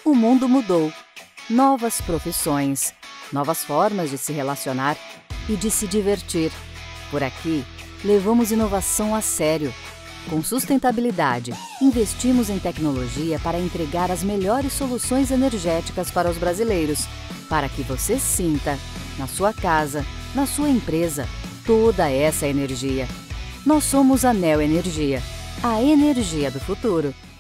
O mundo mudou. Novas profissões, novas formas de se relacionar e de se divertir. Por aqui, levamos inovação a sério. Com sustentabilidade, investimos em tecnologia para entregar as melhores soluções energéticas para os brasileiros, para que você sinta, na sua casa, na sua empresa, toda essa energia. Nós somos a Neoenergia, a energia do futuro.